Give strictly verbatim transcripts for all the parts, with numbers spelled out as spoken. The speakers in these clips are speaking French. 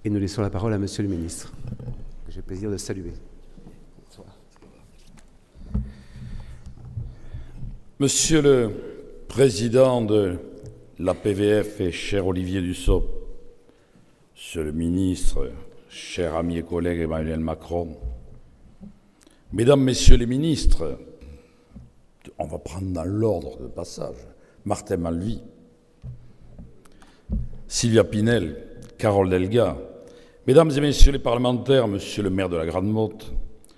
Et nous laissons la parole à Monsieur le ministre, que j'ai le plaisir de saluer. Monsieur le Président de l'A P V F et cher Olivier Dussopt, Monsieur le ministre, cher ami et collègue Emmanuel Macron, Mesdames, Messieurs les ministres, on va prendre dans l'ordre de passage, Martin Malvy, Sylvia Pinel, Carole Delga, Mesdames et Messieurs les parlementaires, Monsieur le maire de la Grande Motte,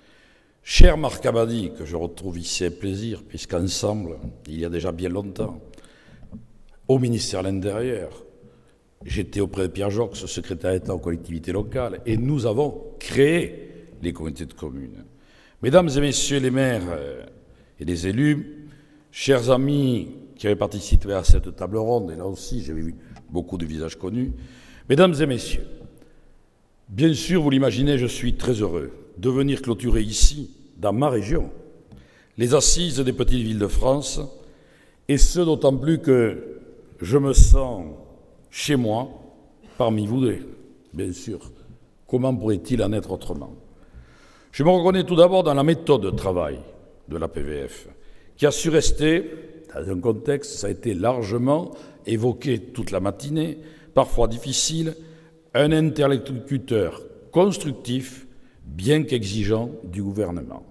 cher Marc Abadie, que je retrouve ici avec plaisir, puisqu'ensemble, il y a déjà bien longtemps, au ministère de l'Intérieur, j'étais auprès de Pierre Joxe, secrétaire d'État aux collectivités locales, et nous avons créé les communautés de communes. Mesdames et Messieurs les maires et les élus, chers amis qui avaient participé à cette table ronde, et là aussi j'ai vu beaucoup de visages connus, Mesdames et Messieurs, bien sûr, vous l'imaginez, je suis très heureux de venir clôturer ici, dans ma région, les assises des petites villes de France, et ce d'autant plus que je me sens chez moi, parmi vous deux, bien sûr. Comment pourrait-il en être autrement? Je me reconnais tout d'abord dans la méthode de travail de l'A P V F, qui a su rester, dans un contexte, ça a été largement évoqué toute la matinée, parfois difficile, un interlocuteur constructif, bien qu'exigeant, du gouvernement.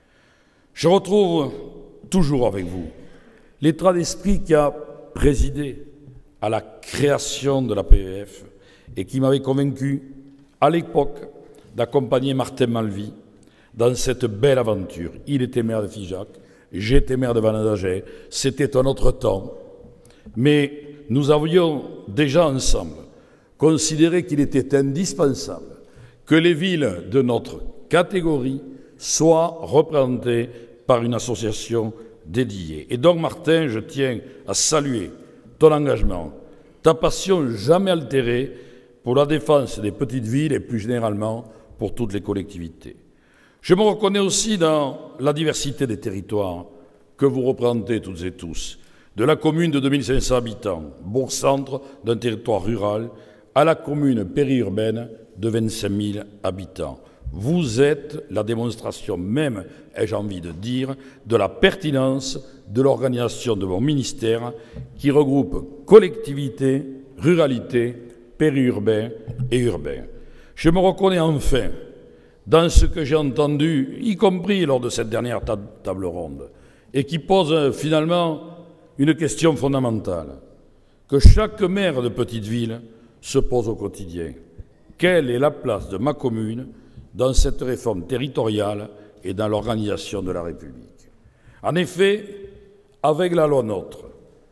Je retrouve toujours avec vous l'état d'esprit qui a présidé à la création de l'A P V F et qui m'avait convaincu, à l'époque, d'accompagner Martin Malvy dans cette belle aventure. Il était maire de Figeac, j'étais maire de Vannes-d'Agen, c'était un autre temps, mais nous avions déjà ensemble considéré qu'il était indispensable que les villes de notre catégorie soient représentées par une association dédiée. Et donc, Martin, je tiens à saluer ton engagement, ta passion jamais altérée pour la défense des petites villes et plus généralement pour toutes les collectivités. Je me reconnais aussi dans la diversité des territoires que vous représentez toutes et tous, de la commune de deux mille cinq cents habitants, bourg-centre d'un territoire rural, à la commune périurbaine de vingt-cinq mille habitants. Vous êtes la démonstration même, ai-je envie de dire, de la pertinence de l'organisation de mon ministère qui regroupe collectivités, ruralité, périurbain et urbain. Je me reconnais enfin dans ce que j'ai entendu, y compris lors de cette dernière table ronde, et qui pose finalement une question fondamentale, que chaque maire de petite ville se pose au quotidien. Quelle est la place de ma commune dans cette réforme territoriale et dans l'organisation de la République? En effet, avec la loi NOTRe,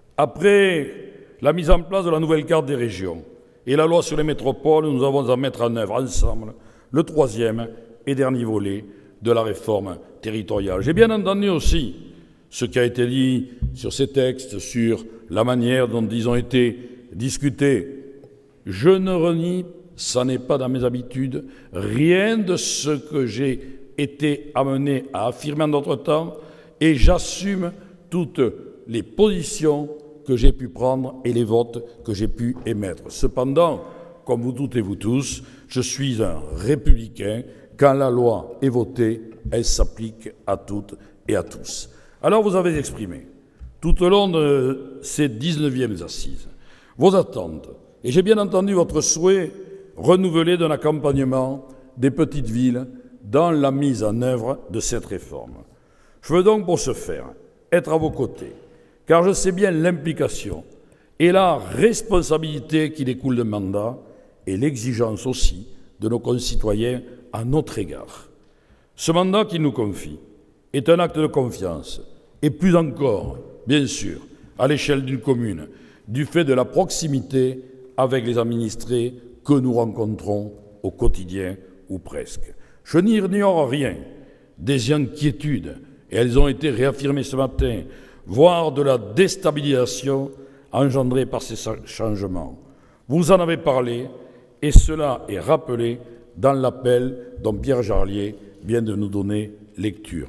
après la mise en place de la nouvelle carte des régions et la loi sur les métropoles, nous avons à mettre en œuvre ensemble le troisième et dernier volet de la réforme territoriale. J'ai bien entendu aussi ce qui a été dit sur ces textes, sur la manière dont ils ont été discutés. Je ne renie, ça n'est pas dans mes habitudes, rien de ce que j'ai été amené à affirmer en d'autres temps, et j'assume toutes les positions que j'ai pu prendre et les votes que j'ai pu émettre. Cependant, comme vous toutes et vous tous, je suis un républicain. Quand la loi est votée, elle s'applique à toutes et à tous. Alors vous avez exprimé, tout au long de ces dix-neuvièmes assises, vos attentes, et j'ai bien entendu votre souhait renouvelé d'un accompagnement des petites villes dans la mise en œuvre de cette réforme. Je veux donc pour ce faire être à vos côtés, car je sais bien l'implication et la responsabilité qui découle d'un mandat et l'exigence aussi de nos concitoyens à notre égard. Ce mandat qu'ils nous confient est un acte de confiance, et plus encore, bien sûr, à l'échelle d'une commune, du fait de la proximité avec les administrés que nous rencontrons au quotidien ou presque. Je n'ignore rien des inquiétudes, et elles ont été réaffirmées ce matin, voire de la déstabilisation engendrée par ces changements. Vous en avez parlé, et cela est rappelé dans l'appel dont Pierre Jarlier vient de nous donner lecture.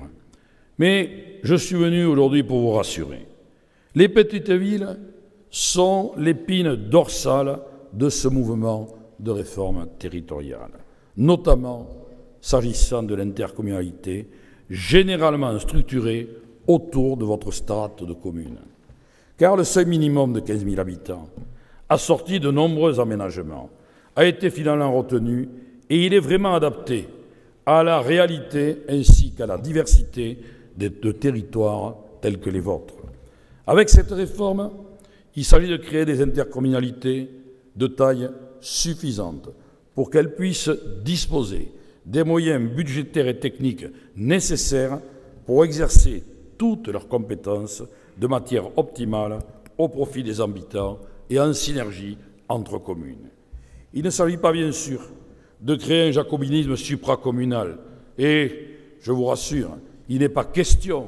Mais je suis venu aujourd'hui pour vous rassurer. Les petites villes sont l'épine dorsale de ce mouvement de réforme territoriale, notamment s'agissant de l'intercommunalité, généralement structurée autour de votre strate de communes. Car le seuil minimum de quinze mille habitants, assorti de nombreux aménagements, a été finalement retenu et il est vraiment adapté à la réalité ainsi qu'à la diversité de, de territoires tels que les vôtres. Avec cette réforme, il s'agit de créer des intercommunalités de taille suffisante pour qu'elles puissent disposer des moyens budgétaires et techniques nécessaires pour exercer toutes leurs compétences de manière optimale au profit des habitants et en synergie entre communes. Il ne s'agit pas, bien sûr, de créer un jacobinisme supracommunal. Et, je vous rassure, il n'est pas question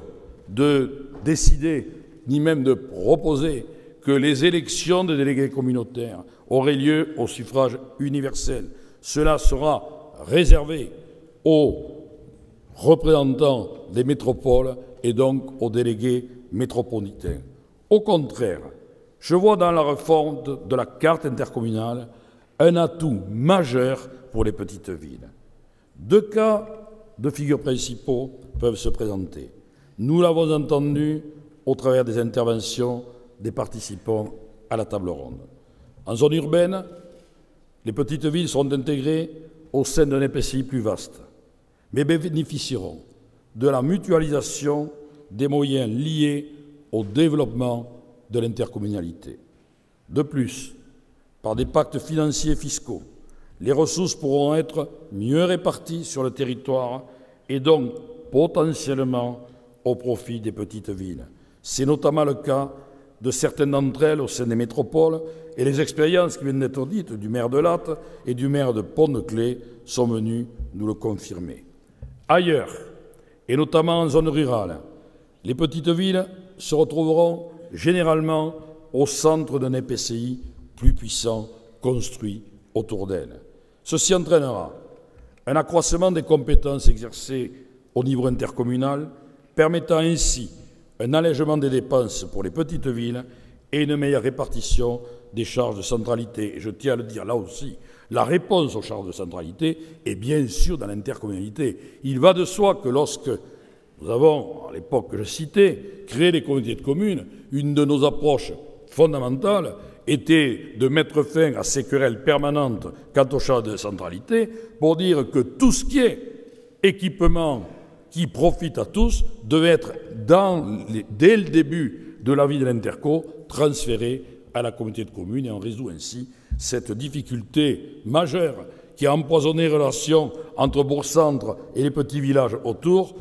de décider, ni même de proposer, que les élections de délégués communautaires auraient lieu au suffrage universel. Cela sera réservé aux représentants des métropoles et donc aux délégués métropolitains. Au contraire, je vois dans la réforme de, de la carte intercommunale un atout majeur pour les petites villes. Deux cas de figure principaux peuvent se présenter. Nous l'avons entendu au travers des interventions des participants à la table ronde. En zone urbaine, les petites villes seront intégrées au sein d'un E P C I plus vaste, mais bénéficieront de la mutualisation des moyens liés au développement de l'intercommunalité. De plus, par des pactes financiers et fiscaux, les ressources pourront être mieux réparties sur le territoire et donc potentiellement au profit des petites villes. C'est notamment le cas de certaines d'entre elles au sein des métropoles et les expériences qui viennent d'être dites du maire de Latte et du maire de Pont-de-Claix sont venues nous le confirmer. Ailleurs, et notamment en zone rurale, les petites villes se retrouveront généralement au centre d'un E P C I plus puissant construit autour d'elles. Ceci entraînera un accroissement des compétences exercées au niveau intercommunal, permettant ainsi un allègement des dépenses pour les petites villes et une meilleure répartition des charges de centralité. Et je tiens à le dire là aussi, la réponse aux charges de centralité est bien sûr dans l'intercommunalité. Il va de soi que lorsque nous avons, à l'époque que je citais, créé les communautés de communes, une de nos approches fondamentales était de mettre fin à ces querelles permanentes quant aux charges de centralité pour dire que tout ce qui est équipement qui profite à tous devait être, dans les, dès le début de la vie de l'interco, transféré à la communauté de communes et on résout ainsi cette difficulté majeure qui a empoisonné les relations entre Bourg-Centre et les petits villages autour,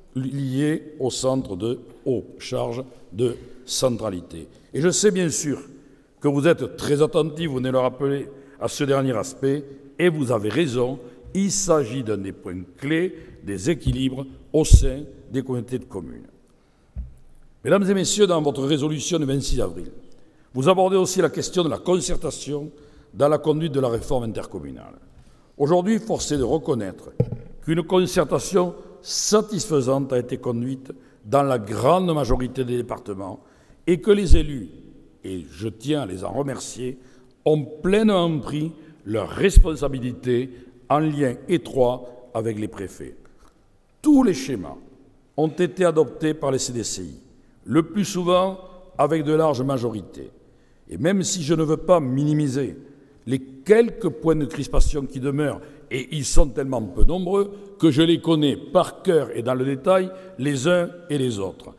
liés au centre de aux charges de centralité. Et je sais bien sûr que vous êtes très attentifs, vous venez le rappeler, à ce dernier aspect, et vous avez raison, il s'agit d'un des points clés des équilibres au sein des communautés de communes. Mesdames et messieurs, dans votre résolution du vingt-six avril, vous abordez aussi la question de la concertation dans la conduite de la réforme intercommunale. Aujourd'hui, force est de reconnaître qu'une concertation satisfaisante a été conduite dans la grande majorité des départements et que les élus, et je tiens à les en remercier, ont pleinement pris leurs responsabilités en lien étroit avec les préfets. Tous les schémas ont été adoptés par les C D C I, le plus souvent avec de larges majorités. Et même si je ne veux pas minimiser les quelques points de crispation qui demeurent, et ils sont tellement peu nombreux que je les connais par cœur et dans le détail les uns et les autres.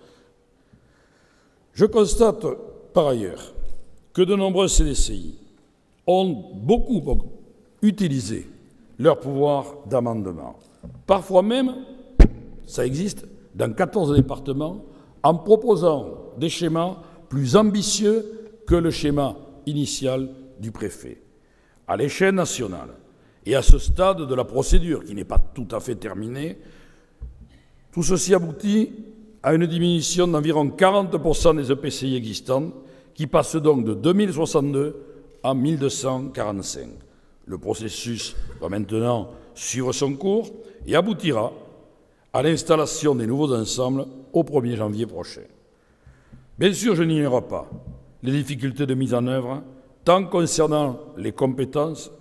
Je constate par ailleurs que de nombreux C D C I ont beaucoup, beaucoup utilisé leur pouvoir d'amendement. Parfois même, ça existe dans quatorze départements, en proposant des schémas plus ambitieux que le schéma initial du préfet. À l'échelle nationale, et à ce stade de la procédure, qui n'est pas tout à fait terminée, tout ceci aboutit à une diminution d'environ quarante pour cent des E P C I existants, qui passent donc de deux mille soixante-deux à mille deux cent quarante-cinq. Le processus va maintenant suivre son cours et aboutira à l'installation des nouveaux ensembles au premier janvier prochain. Bien sûr, je n'ignore pas les difficultés de mise en œuvre, tant concernant les compétences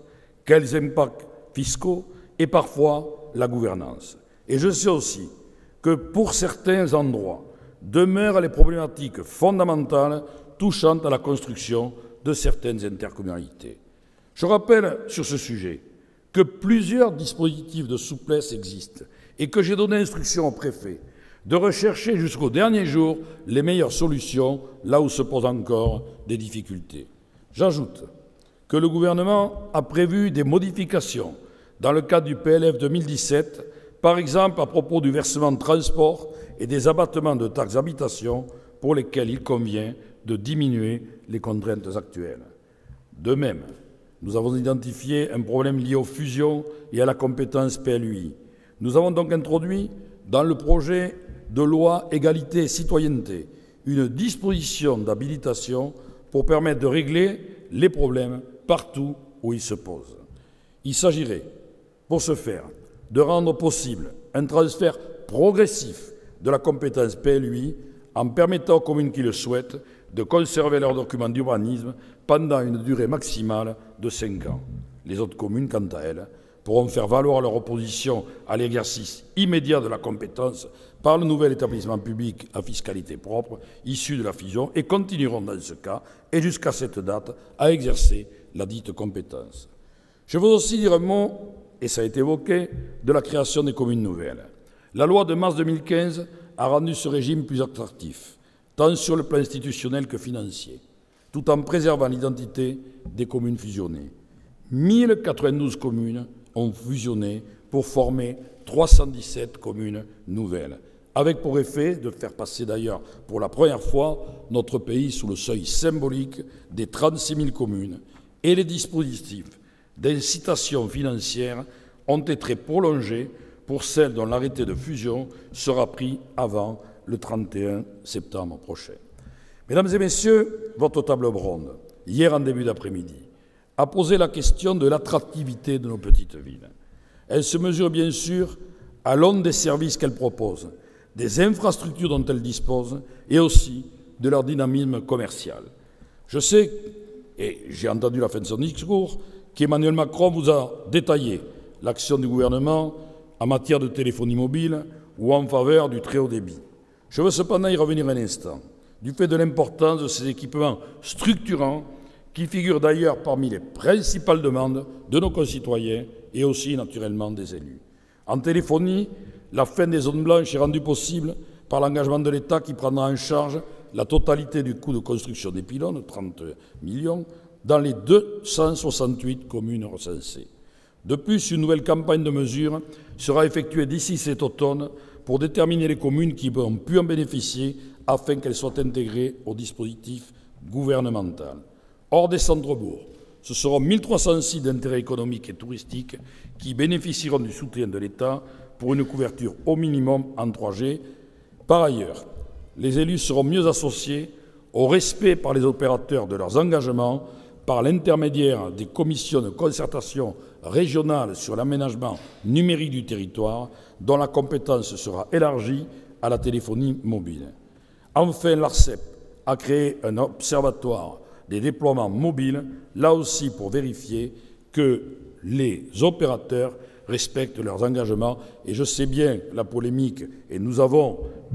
quels impacts fiscaux et parfois la gouvernance. Et je sais aussi que pour certains endroits demeurent les problématiques fondamentales touchant à la construction de certaines intercommunalités. Je rappelle sur ce sujet que plusieurs dispositifs de souplesse existent et que j'ai donné instruction au préfet de rechercher jusqu'au dernier jour les meilleures solutions là où se posent encore des difficultés. J'ajoute que le gouvernement a prévu des modifications dans le cadre du P L F deux mille dix-sept, par exemple à propos du versement de transport et des abattements de taxes d'habitation pour lesquels il convient de diminuer les contraintes actuelles. De même, nous avons identifié un problème lié aux fusions et à la compétence P L U I. Nous avons donc introduit dans le projet de loi Égalité et Citoyenneté une disposition d'habilitation pour permettre de régler les problèmes partout où ils se posent. Il s'agirait, pour ce faire, de rendre possible un transfert progressif de la compétence P L U I en permettant aux communes qui le souhaitent de conserver leurs documents d'urbanisme pendant une durée maximale de cinq ans. Les autres communes, quant à elles, pourront faire valoir leur opposition à l'exercice immédiat de la compétence par le nouvel établissement public à fiscalité propre issu de la fusion et continueront dans ce cas, et jusqu'à cette date, à exercer la dite compétence. Je veux aussi dire un mot, et ça a été évoqué, de la création des communes nouvelles. La loi de mars deux mille quinze a rendu ce régime plus attractif, tant sur le plan institutionnel que financier, tout en préservant l'identité des communes fusionnées. mille quatre-vingt-douze communes ont fusionné pour former trois cent dix-sept communes nouvelles, avec pour effet de faire passer d'ailleurs pour la première fois notre pays sous le seuil symbolique des trente-six mille communes, et les dispositifs d'incitation financière ont été prolongés pour celles dont l'arrêté de fusion sera pris avant le trente et un septembre prochain. Mesdames et Messieurs, votre table ronde, hier en début d'après-midi, a posé la question de l'attractivité de nos petites villes. Elle se mesure bien sûr à l'aune des services qu'elles proposent, des infrastructures dont elles disposent et aussi de leur dynamisme commercial. Je sais, et j'ai entendu la fin de son discours, qu'Emmanuel Macron vous a détaillé l'action du gouvernement en matière de téléphonie mobile ou en faveur du très haut débit. Je veux cependant y revenir un instant, du fait de l'importance de ces équipements structurants qui figurent d'ailleurs parmi les principales demandes de nos concitoyens et aussi naturellement des élus. En téléphonie, la fin des zones blanches est rendue possible par l'engagement de l'État qui prendra en charge la totalité du coût de construction des pylônes, trente millions, dans les deux cent soixante-huit communes recensées. De plus, une nouvelle campagne de mesures sera effectuée d'ici cet automne pour déterminer les communes qui ont pu en bénéficier afin qu'elles soient intégrées au dispositif gouvernemental. Hors des centres-bourgs, ce seront mille trois cents sites d'intérêt économique et touristique qui bénéficieront du soutien de l'État pour une couverture au minimum en trois G. Par ailleurs, les élus seront mieux associés au respect par les opérateurs de leurs engagements par l'intermédiaire des commissions de concertation régionales sur l'aménagement numérique du territoire, dont la compétence sera élargie à la téléphonie mobile. Enfin, l'ARCEP a créé un observatoire des déploiements mobiles, là aussi pour vérifier que les opérateurs respectent leurs engagements. Et je sais bien la polémique, et nous avons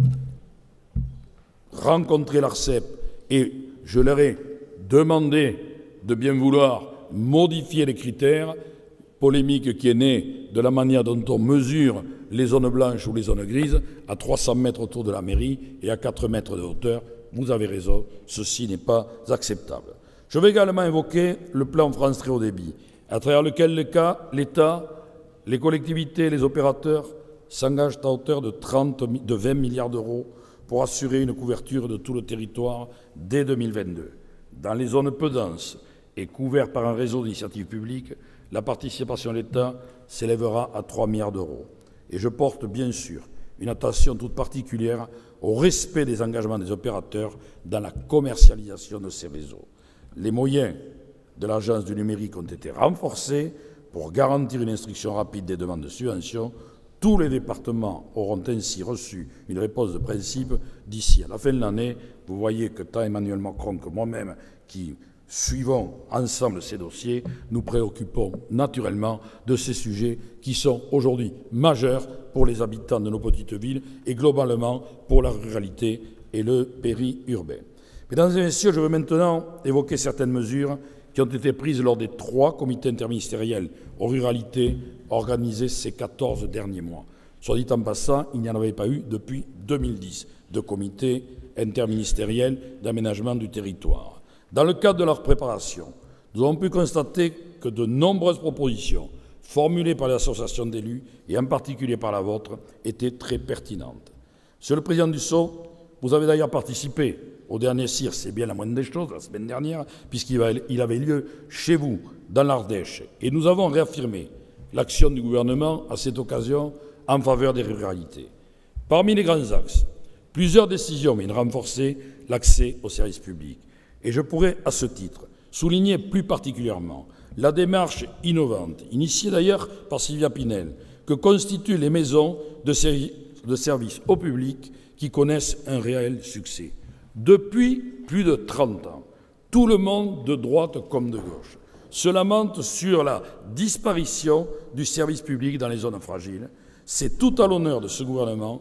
rencontré l'ARCEP, et je leur ai demandé de bien vouloir modifier les critères, polémique qui est née de la manière dont on mesure les zones blanches ou les zones grises, à trois cents mètres autour de la mairie et à quatre mètres de hauteur. Vous avez raison, ceci n'est pas acceptable. Je vais également évoquer le plan France Très Haut Débit, à travers lequel l'État, les collectivités et les opérateurs s'engagent à hauteur de, trente, de vingt milliards d'euros pour assurer une couverture de tout le territoire dès deux mille vingt-deux. Dans les zones peu denses et couvertes par un réseau d'initiatives publiques, la participation de l'État s'élèvera à trois milliards d'euros. Et je porte bien sûr une attention toute particulière au respect des engagements des opérateurs dans la commercialisation de ces réseaux. Les moyens de l'Agence du numérique ont été renforcés pour garantir une instruction rapide des demandes de subventions. Tous les départements auront ainsi reçu une réponse de principe d'ici à la fin de l'année. Vous voyez que tant Emmanuel Macron que moi-même, qui Suivons ensemble ces dossiers, nous préoccupons naturellement de ces sujets qui sont aujourd'hui majeurs pour les habitants de nos petites villes et globalement pour la ruralité et le périurbain. Mesdames et messieurs, je veux maintenant évoquer certaines mesures qui ont été prises lors des trois comités interministériels aux ruralités organisés ces quatorze derniers mois. Soit dit en passant, il n'y en avait pas eu depuis deux mille dix de comités interministériels d'aménagement du territoire. Dans le cadre de leur préparation, nous avons pu constater que de nombreuses propositions formulées par les associations d'élus, et en particulier par la vôtre, étaient très pertinentes. Monsieur le Président Dussopt, vous avez d'ailleurs participé au dernier C I R, c'est bien la moindre des choses, la semaine dernière, puisqu'il avait lieu chez vous, dans l'Ardèche. Et nous avons réaffirmé l'action du gouvernement à cette occasion en faveur des ruralités. Parmi les grands axes, plusieurs décisions viennent renforcer l'accès aux services publics. Et je pourrais, à ce titre, souligner plus particulièrement la démarche innovante, initiée d'ailleurs par Sylvia Pinel, que constituent les maisons de, servi de services au public qui connaissent un réel succès. Depuis plus de trente ans, tout le monde, de droite comme de gauche, se lamente sur la disparition du service public dans les zones fragiles. C'est tout à l'honneur de ce gouvernement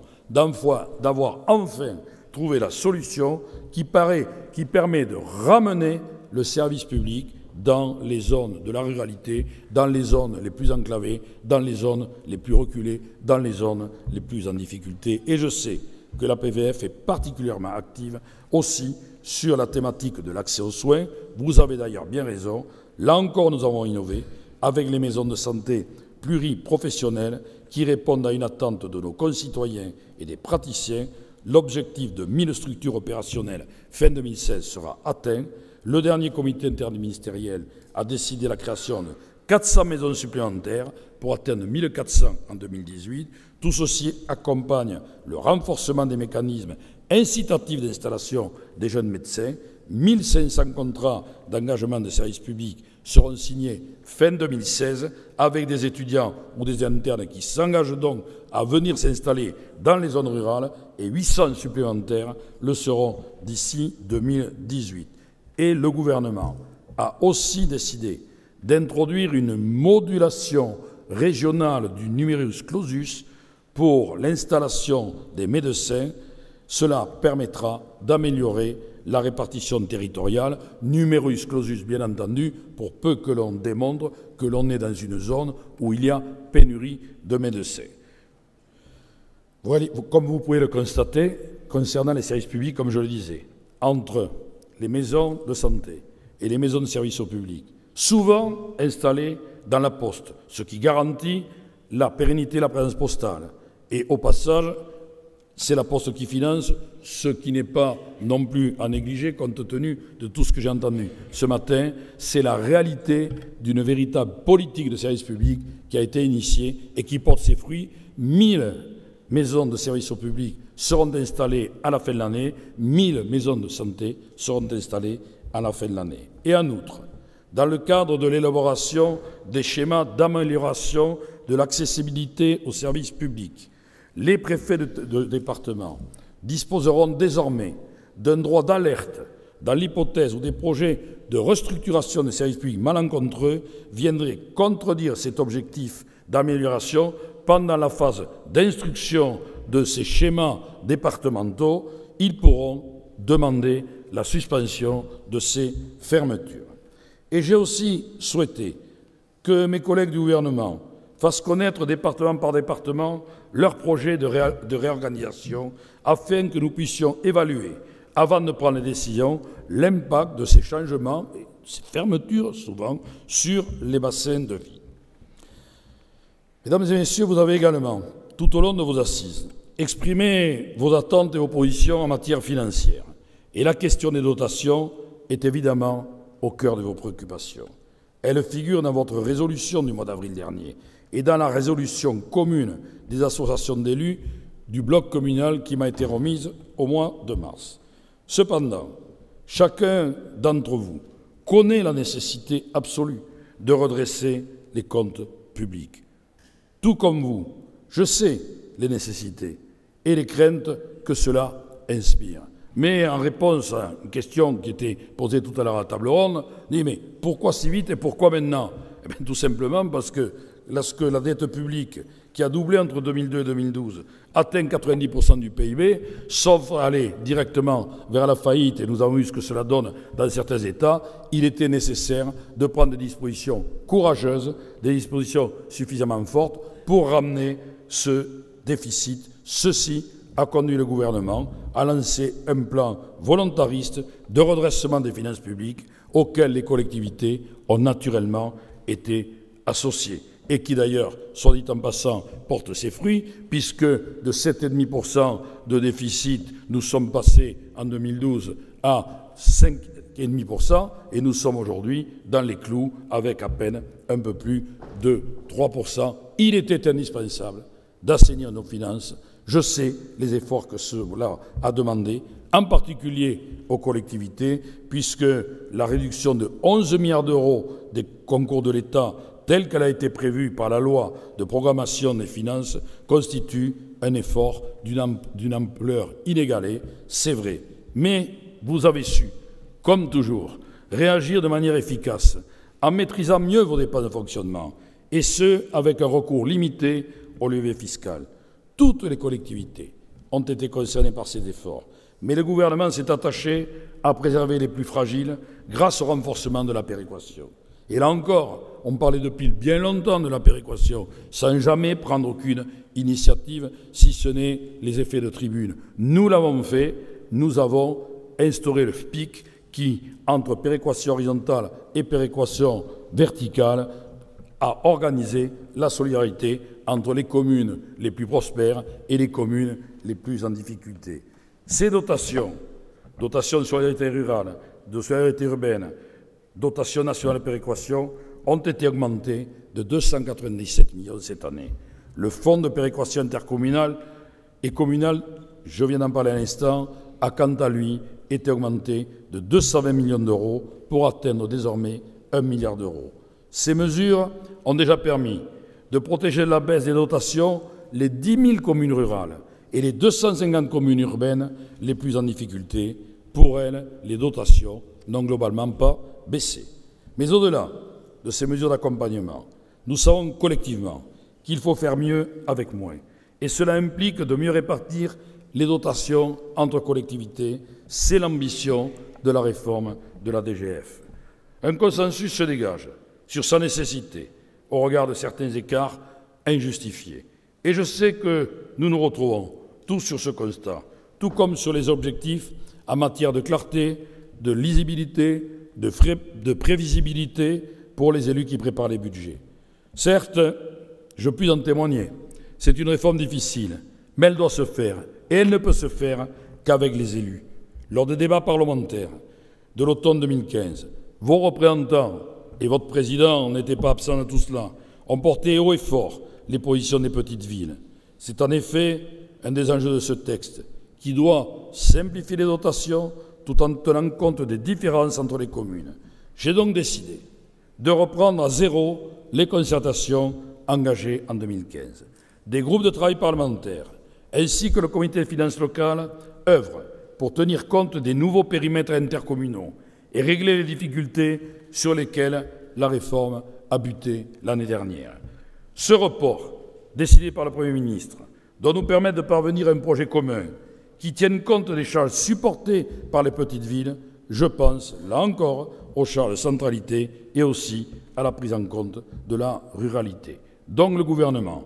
d'avoir enfin trouvé la solution qui, paraît, qui permet de ramener le service public dans les zones de la ruralité, dans les zones les plus enclavées, dans les zones les plus reculées, dans les zones les plus en difficulté. Et je sais que la P V F est particulièrement active aussi sur la thématique de l'accès aux soins. Vous avez d'ailleurs bien raison. Là encore, nous avons innové avec les maisons de santé pluriprofessionnelles qui répondent à une attente de nos concitoyens et des praticiens. L'objectif de mille structures opérationnelles fin deux mille seize sera atteint. Le dernier comité interministériel a décidé la création de quatre cents maisons supplémentaires pour atteindre mille quatre cents en deux mille dix-huit. Tout ceci accompagne le renforcement des mécanismes incitatifs d'installation des jeunes médecins. mille cinq cents contrats d'engagement de services publics seront signés fin deux mille seize avec des étudiants ou des internes qui s'engagent donc à venir s'installer dans les zones rurales et huit cents supplémentaires le seront d'ici deux mille dix-huit. Et le gouvernement a aussi décidé d'introduire une modulation régionale du numerus clausus pour l'installation des médecins. Cela permettra d'améliorer la répartition territoriale, numerus clausus bien entendu, pour peu que l'on démontre que l'on est dans une zone où il y a pénurie de médecins. Voilà, comme vous pouvez le constater, concernant les services publics, comme je le disais, entre les maisons de santé et les maisons de services au public, souvent installées dans la poste, ce qui garantit la pérennité de la présence postale. Et au passage, c'est la Poste qui finance, ce qui n'est pas non plus à négliger compte tenu de tout ce que j'ai entendu ce matin. C'est la réalité d'une véritable politique de service public qui a été initiée et qui porte ses fruits. mille maisons de services au public seront installées à la fin de l'année, mille maisons de santé seront installées à la fin de l'année. Et en outre, dans le cadre de l'élaboration des schémas d'amélioration de l'accessibilité aux services publics, les préfets de, de département disposeront désormais d'un droit d'alerte dans l'hypothèse où des projets de restructuration des services publics malencontreux viendraient contredire cet objectif d'amélioration pendant la phase d'instruction de ces schémas départementaux. Ils pourront demander la suspension de ces fermetures. Et j'ai aussi souhaité que mes collègues du gouvernement fassent connaître département par département leurs projets de, ré de réorganisation afin que nous puissions évaluer, avant de prendre les décisions, l'impact de ces changements et ces fermetures, souvent, sur les bassins de vie. Mesdames et messieurs, vous avez également, tout au long de vos assises, exprimé vos attentes et vos positions en matière financière. Et la question des dotations est évidemment au cœur de vos préoccupations. Elle figure dans votre résolution du mois d'avril dernier et dans la résolution commune des associations d'élus du bloc communal qui m'a été remise au mois de mars. Cependant, chacun d'entre vous connaît la nécessité absolue de redresser les comptes publics. Tout comme vous, je sais les nécessités et les craintes que cela inspire. Mais en réponse à une question qui était posée tout à l'heure à la table ronde, on dit mais pourquoi si vite et pourquoi maintenant? Eh bien, tout simplement parce que lorsque la dette publique, qui a doublé entre deux mille deux et deux mille douze, atteint quatre-vingt-dix pour cent du P I B, sauf à aller directement vers la faillite, et nous avons vu ce que cela donne dans certains États, il était nécessaire de prendre des dispositions courageuses, des dispositions suffisamment fortes pour ramener ce déficit. Ceci a conduit le gouvernement à lancer un plan volontariste de redressement des finances publiques auquel les collectivités ont naturellement été associées et qui d'ailleurs, soit dit en passant, porte ses fruits puisque de sept virgule cinq pour cent de déficit, nous sommes passés en deux mille douze à cinq virgule cinq pour cent et nous sommes aujourd'hui dans les clous avec à peine un peu plus de trois pour cent. Il était indispensable d'assainir nos finances. Je sais les efforts que cela a demandé, en particulier aux collectivités, puisque la réduction de onze milliards d'euros des concours de l'État, telle qu'elle a été prévue par la loi de programmation des finances, constitue un effort d'une ampleur inégalée, c'est vrai. Mais vous avez su, comme toujours, réagir de manière efficace, en maîtrisant mieux vos dépenses de fonctionnement, et ce, avec un recours limité au levier fiscal. Toutes les collectivités ont été concernées par ces efforts, mais le gouvernement s'est attaché à préserver les plus fragiles grâce au renforcement de la péréquation. Et là encore, on parlait depuis bien longtemps de la péréquation, sans jamais prendre aucune initiative, si ce n'est les effets de tribune. Nous l'avons fait, nous avons instauré le F P I C qui, entre péréquation horizontale et péréquation verticale, a organisé la solidarité entre les communes les plus prospères et les communes les plus en difficulté. Ces dotations, dotations de solidarité rurale, de solidarité urbaine, dotations nationales de péréquation, ont été augmentées de deux cent quatre-vingt-dix-sept millions cette année. Le fonds de péréquation intercommunale et communale, je viens d'en parler à l'instant, a quant à lui été augmenté de deux cent vingt millions d'euros pour atteindre désormais un milliard d'euros. Ces mesures ont déjà permis de protéger de la baisse des dotations les dix mille communes rurales et les deux cent cinquante communes urbaines les plus en difficulté. Pour elles, les dotations n'ont globalement pas baissé. Mais au-delà de ces mesures d'accompagnement, nous savons collectivement qu'il faut faire mieux avec moins. Et cela implique de mieux répartir les dotations entre collectivités. C'est l'ambition de la réforme de la D G F. Un consensus se dégage sur sa nécessité au regard de certains écarts injustifiés. Et je sais que nous nous retrouvons tous sur ce constat, tout comme sur les objectifs en matière de clarté, de lisibilité, de, frais, de prévisibilité pour les élus qui préparent les budgets. Certes, je puis en témoigner, c'est une réforme difficile, mais elle doit se faire, et elle ne peut se faire qu'avec les élus. Lors des débats parlementaires de l'automne deux mille quinze, vos représentants et votre président n'était pas absent de tout cela, ont porté haut et fort les positions des petites villes. C'est en effet un des enjeux de ce texte, qui doit simplifier les dotations tout en tenant compte des différences entre les communes. J'ai donc décidé de reprendre à zéro les concertations engagées en deux mille quinze. Des groupes de travail parlementaires, ainsi que le comité des finances locales, œuvrent pour tenir compte des nouveaux périmètres intercommunaux et régler les difficultés sur lesquelles la réforme a buté l'année dernière. Ce report, décidé par le Premier ministre, doit nous permettre de parvenir à un projet commun qui tienne compte des charges supportées par les petites villes. Je pense, là encore, aux charges de centralité et aussi à la prise en compte de la ruralité. Donc le gouvernement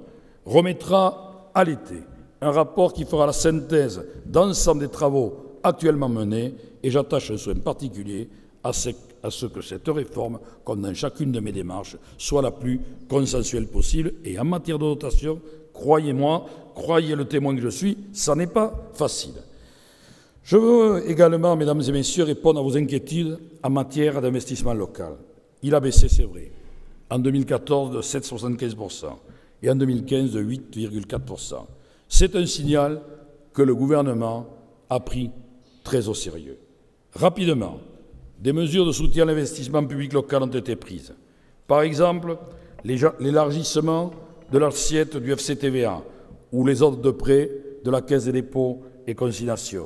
remettra à l'été un rapport qui fera la synthèse d'ensemble des travaux actuellement menés et j'attache un soin particulier à ce, à ce que cette réforme, comme dans chacune de mes démarches, soit la plus consensuelle possible. Et en matière de dotation, croyez-moi, croyez le témoin que je suis, ça n'est pas facile. Je veux également, mesdames et messieurs, répondre à vos inquiétudes en matière d'investissement local. Il a baissé, c'est vrai, en deux mille quatorze de sept virgule soixante-quinze pour cent et en deux mille quinze de huit virgule quatre pour cent. C'est un signal que le gouvernement a pris très au sérieux. Rapidement, des mesures de soutien à l'investissement public local ont été prises. Par exemple, l'élargissement de l'assiette du F C T V A ou les ordres de prêt de la Caisse des dépôts et consignations.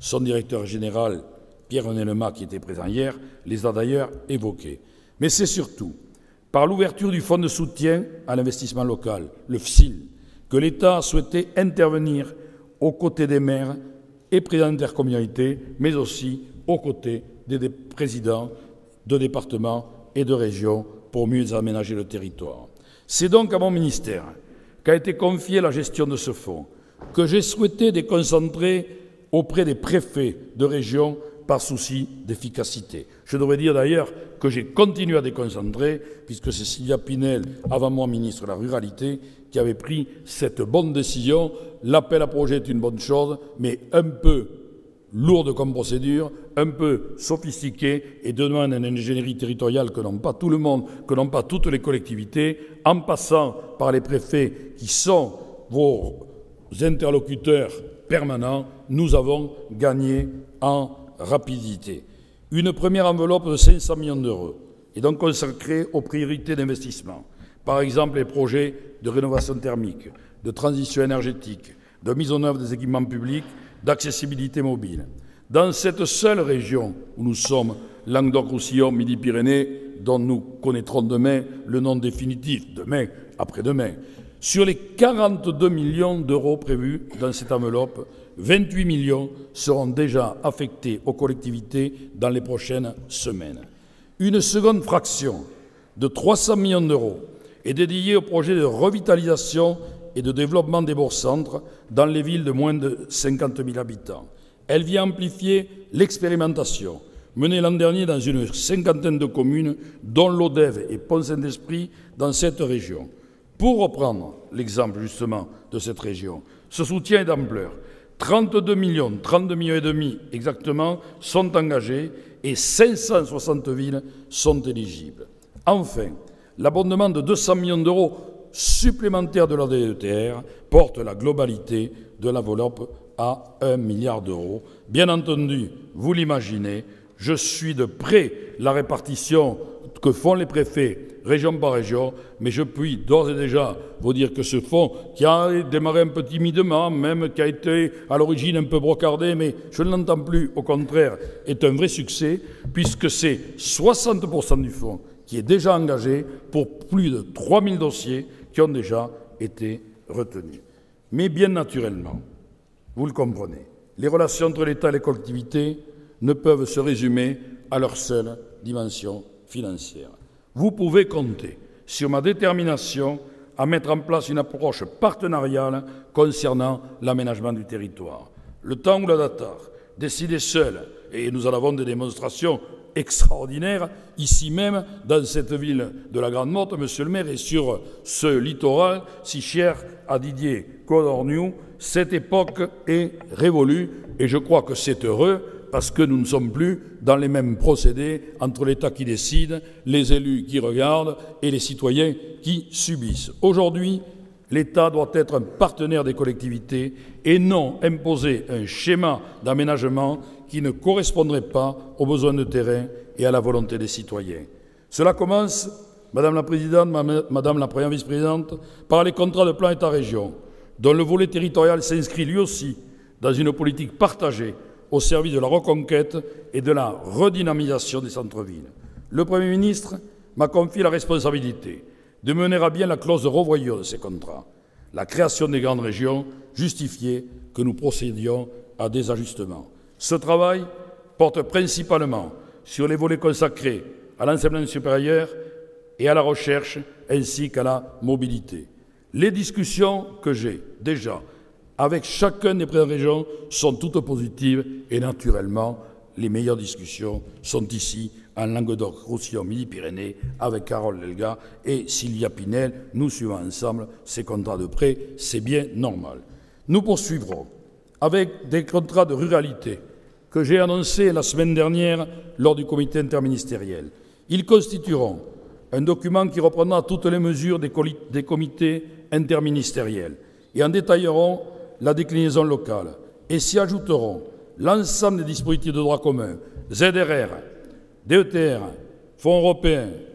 Son directeur général, Pierre-René Lema, qui était présent hier, les a d'ailleurs évoqués. Mais c'est surtout par l'ouverture du fonds de soutien à l'investissement local, le F S I L, que l'État a souhaité intervenir aux côtés des maires et présidents d'intercommunalités, mais aussi aux côtés des présidents de départements et de régions pour mieux aménager le territoire. C'est donc à mon ministère qu'a été confiée la gestion de ce fonds, que j'ai souhaité déconcentrer auprès des préfets de région par souci d'efficacité. Je devrais dire d'ailleurs que j'ai continué à déconcentrer, puisque c'est Sylvia Pinel, avant moi ministre de la Ruralité, qui avait pris cette bonne décision. L'appel à projet est une bonne chose, mais un peu lourde comme procédure, un peu sophistiquée et demande une ingénierie territoriale que n'ont pas tout le monde, que n'ont pas toutes les collectivités, en passant par les préfets qui sont vos interlocuteurs permanents. Nous avons gagné en rapidité. Une première enveloppe de cinq cents millions d'euros est donc consacrée aux priorités d'investissement. Par exemple, les projets de rénovation thermique, de transition énergétique, de mise en œuvre des équipements publics, d'accessibilité mobile. Dans cette seule région où nous sommes, Languedoc-Roussillon, Midi-Pyrénées, dont nous connaîtrons demain le nom définitif, demain, après-demain, sur les quarante-deux millions d'euros prévus dans cette enveloppe, vingt-huit millions seront déjà affectés aux collectivités dans les prochaines semaines. Une seconde fraction de trois cents millions d'euros est dédiée au projet de revitalisation et de développement des bourgs-centres dans les villes de moins de cinquante mille habitants. Elle vient amplifier l'expérimentation menée l'an dernier dans une cinquantaine de communes, dont l'Odève et Pont-Saint-Esprit, dans cette région. Pour reprendre l'exemple justement de cette région, ce soutien est d'ampleur. trente-deux millions, trente-deux millions et demi exactement, sont engagés et cinq cent soixante villes sont éligibles. Enfin, l'abondement de deux cents millions d'euros supplémentaires de la D E T R porte la globalité de l'enveloppe à un milliard d'euros. Bien entendu, vous l'imaginez, je suis de près la répartition que font les préfets, région par région, mais je puis d'ores et déjà vous dire que ce fonds, qui a démarré un peu timidement, même qui a été à l'origine un peu brocardé, mais je ne l'entends plus, au contraire, est un vrai succès, puisque c'est soixante pour cent du fonds qui est déjà engagé pour plus de trois mille dossiers qui ont déjà été retenus. Mais bien naturellement, vous le comprenez, les relations entre l'État et les collectivités ne peuvent se résumer à leur seule dimension financière. Vous pouvez compter sur ma détermination à mettre en place une approche partenariale concernant l'aménagement du territoire. Le temps où la Datar décidait seule, et nous en avons des démonstrations extraordinaires, ici même, dans cette ville de la Grande-Motte, monsieur le maire, et sur ce littoral si cher à Didier Codorniou, cette époque est révolue, et je crois que c'est heureux, parce que nous ne sommes plus dans les mêmes procédés entre l'État qui décide, les élus qui regardent et les citoyens qui subissent. Aujourd'hui, l'État doit être un partenaire des collectivités et non imposer un schéma d'aménagement qui ne correspondrait pas aux besoins de terrain et à la volonté des citoyens. Cela commence, Madame la Présidente, Madame la Première Vice-Présidente, par les contrats de plan État-région, dont le volet territorial s'inscrit lui aussi dans une politique partagée au service de la reconquête et de la redynamisation des centres-villes. Le Premier ministre m'a confié la responsabilité de mener à bien la clause de revoyure de ces contrats. La création des grandes régions justifiait que nous procédions à des ajustements. Ce travail porte principalement sur les volets consacrés à l'enseignement supérieur et à la recherche, ainsi qu'à la mobilité. Les discussions que j'ai déjà avec chacun des présidents de région sont toutes positives et naturellement, les meilleures discussions sont ici, en Languedoc-Roussillon, Midi-Pyrénées, avec Carole Delga et Sylvia Pinel. Nous suivons ensemble ces contrats de prêt, c'est bien normal. Nous poursuivrons avec des contrats de ruralité que j'ai annoncés la semaine dernière lors du comité interministériel. Ils constitueront un document qui reprendra toutes les mesures des, des comités interministériels et en détailleront la déclinaison locale et s'y ajouteront l'ensemble des dispositifs de droit commun, Z R R, D E T R, Fonds européens,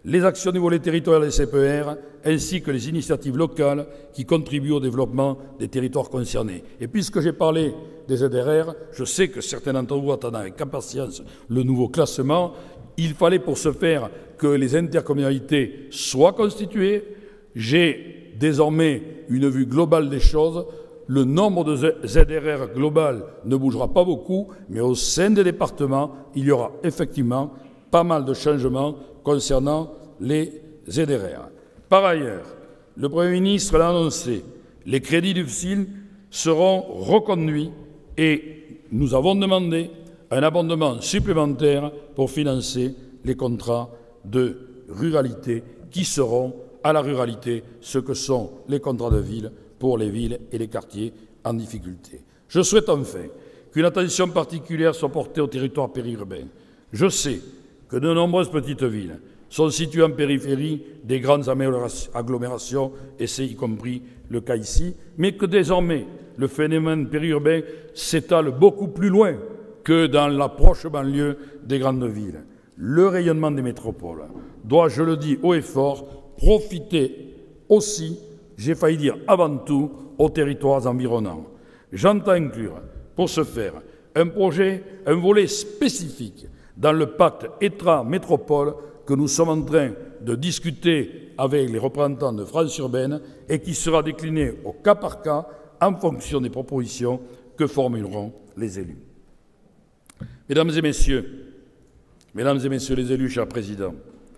les actions du volet territorial des C P R, ainsi que les initiatives locales qui contribuent au développement des territoires concernés. Et puisque j'ai parlé des Z R R, je sais que certains d'entre vous attendent avec impatience le nouveau classement. Il fallait pour ce faire que les intercommunalités soient constituées. J'ai désormais une vue globale des choses. Le nombre de Z R R global ne bougera pas beaucoup, mais au sein des départements, il y aura effectivement pas mal de changements concernant les Z R R. Par ailleurs, le Premier ministre l'a annoncé, les crédits du F S I L seront reconduits et nous avons demandé un abondement supplémentaire pour financer les contrats de ruralité qui seront à la ruralité ce que sont les contrats de ville pour les villes et les quartiers en difficulté. Je souhaite enfin qu'une attention particulière soit portée aux territoires périurbains. Je sais que de nombreuses petites villes sont situées en périphérie des grandes agglomérations, et c'est y compris le cas ici, mais que désormais le phénomène périurbain s'étale beaucoup plus loin que dans la proche banlieue des grandes villes. Le rayonnement des métropoles doit, je le dis haut et fort, profiter aussi, j'ai failli dire avant tout, aux territoires environnants. J'entends inclure, pour ce faire, un projet, un volet spécifique dans le pacte État-Métropole que nous sommes en train de discuter avec les représentants de France urbaine et qui sera décliné au cas par cas en fonction des propositions que formuleront les élus. Mesdames et messieurs, Mesdames et messieurs les élus, cher Président,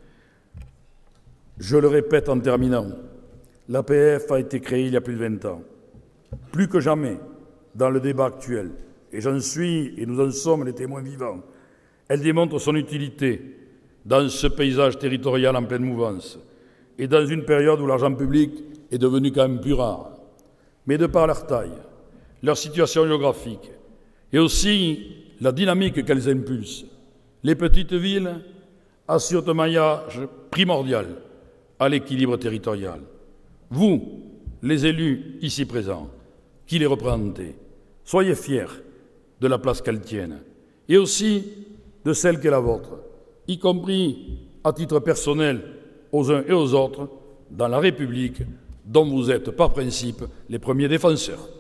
je le répète en terminant, l'A P F a été créée il y a plus de vingt ans. Plus que jamais, dans le débat actuel, et j'en suis, et nous en sommes les témoins vivants, elle démontre son utilité dans ce paysage territorial en pleine mouvance et dans une période où l'argent public est devenu quand même plus rare. Mais de par leur taille, leur situation géographique et aussi la dynamique qu'elles impulsent, les petites villes assurent un maillage primordial à l'équilibre territorial. Vous, les élus ici présents, qui les représentez, soyez fiers de la place qu'elles tiennent et aussi de celle qu'est la vôtre, y compris à titre personnel aux uns et aux autres dans la République dont vous êtes par principe les premiers défenseurs.